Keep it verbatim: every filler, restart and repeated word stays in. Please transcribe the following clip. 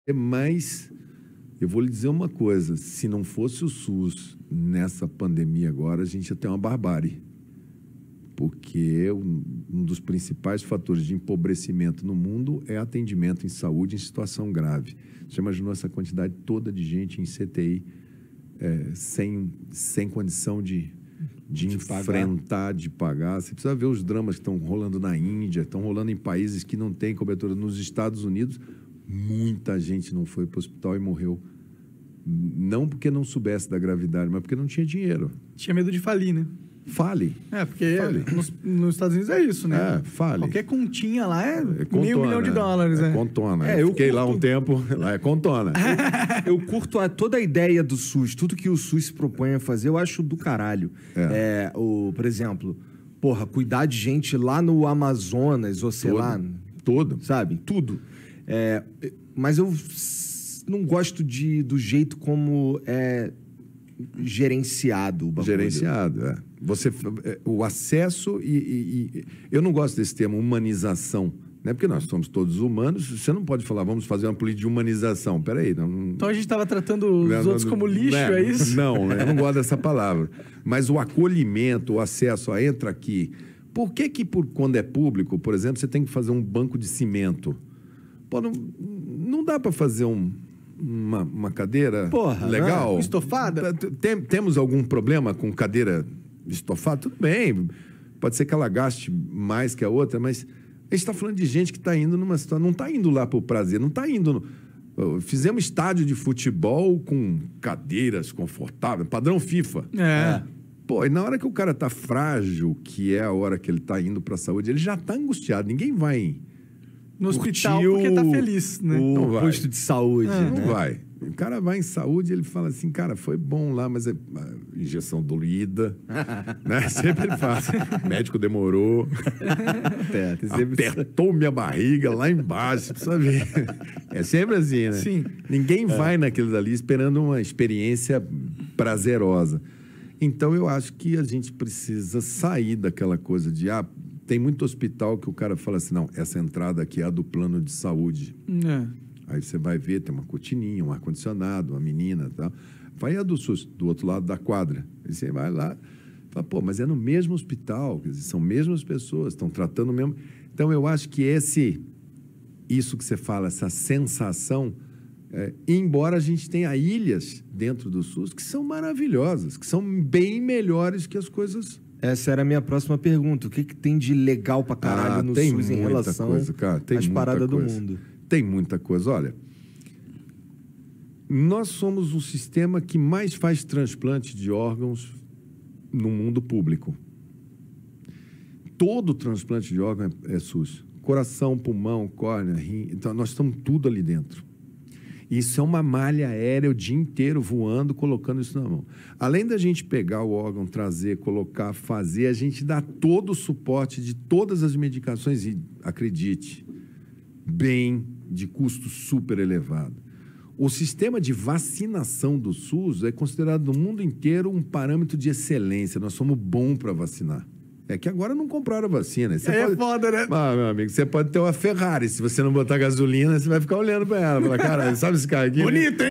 Mas eu vou lhe dizer uma coisa, se não fosse o SUS nessa pandemia agora, a gente ia ter uma barbárie. Porque um, um dos principais fatores de empobrecimento no mundo é atendimento em saúde em situação grave. Você imaginou essa quantidade toda de gente em C T I é, sem, sem condição de, de, de enfrentar, pagar. de pagar? Você precisa ver os dramas que estão rolando na Índia, estão rolando em países que não têm cobertura. Nos Estados Unidos, muita gente não foi para o hospital e morreu. Não porque não soubesse da gravidade, mas porque não tinha dinheiro. Tinha medo de falir, né? Fale. É, porque fale. Nos, nos Estados Unidos é isso, né? É, fale. Qualquer continha lá é, é contona, meio milhão de dólares, é. É contona. É, eu eu fiquei curto... lá um tempo, lá é contona. Eu curto a, toda a ideia do SUS, tudo que o SUS se propõe a fazer, eu acho do caralho. É. É, o, por exemplo, porra, cuidar de gente lá no Amazonas, ou sei Todo. lá... Todo. Sabe? Tudo. É, mas eu não gosto de, do jeito como é gerenciado o bagulho. Gerenciado, é. Você, o acesso e, e, e... Eu não gosto desse termo humanização, né? Porque nós somos todos humanos. Você não pode falar, vamos fazer uma política de humanização. Peraí. Não, então a gente estava tratando os não, outros não, como lixo, né? é isso? Não, eu não gosto dessa palavra. Mas o acolhimento, o acesso, a entra aqui. Por que que, por, quando é público, por exemplo, você tem que fazer um banco de cimento? Pô, não, não dá para fazer um... Uma, uma cadeira Porra, legal. Né? Estofada? Tem, temos algum problema com cadeira estofada? Tudo bem. Pode ser que ela gaste mais que a outra, mas a gente está falando de gente que está indo numa situação... Não está indo lá por prazer, não está indo... No, fizemos estádio de futebol com cadeiras confortáveis, padrão FIFA. É. é. Pô, e na hora que o cara está frágil, que é a hora que ele está indo para a saúde, ele já está angustiado. Ninguém vai... No hospital porque tá feliz, né? O não vai. posto de saúde, é, né? Não vai. O cara vai em saúde, ele fala assim, cara, foi bom lá, mas é injeção dolorida, né? Sempre ele fala, o médico demorou, é, apertou minha barriga lá embaixo, precisa ver. É sempre assim, né? Sim. Ninguém é. vai naqueles ali esperando uma experiência prazerosa. Então, eu acho que a gente precisa sair daquela coisa de, ah, tem muito hospital que o cara fala assim, não, essa entrada aqui é a do plano de saúde. É. Aí você vai ver, tem uma cortininha, um ar-condicionado, uma menina e tal. Vai a do SUS, do outro lado da quadra. Aí você vai lá, fala, pô, mas é no mesmo hospital, quer dizer, são mesmas pessoas, estão tratando o mesmo... Então, eu acho que esse, isso que você fala, essa sensação, é, embora a gente tenha ilhas dentro do SUS que são maravilhosas, que são bem melhores que as coisas... Essa era a minha próxima pergunta. O que, que tem de legal pra caralho ah, no tem SUS em relação coisa, cara, tem às paradas do mundo? Tem muita coisa. Olha, nós somos o sistema que mais faz transplante de órgãos no mundo público. Todo transplante de órgão é, é SUS. Coração, pulmão, córnea, rim. Então, nós estamos tudo ali dentro. Isso é uma malha aérea o dia inteiro voando, colocando isso na mão. Além da gente pegar o órgão, trazer, colocar, fazer, a gente dá todo o suporte de todas as medicações e, acredite, bem, de custo super elevado. O sistema de vacinação do SUS é considerado no mundo inteiro um parâmetro de excelência. Nós somos bons para vacinar. É que agora não compraram a vacina. Você é pode... foda, né? Ah, meu amigo, você pode ter uma Ferrari. Se você não botar gasolina, você vai ficar olhando para ela. Falar, cara, sabe esse cara aqui? Bonito, hein?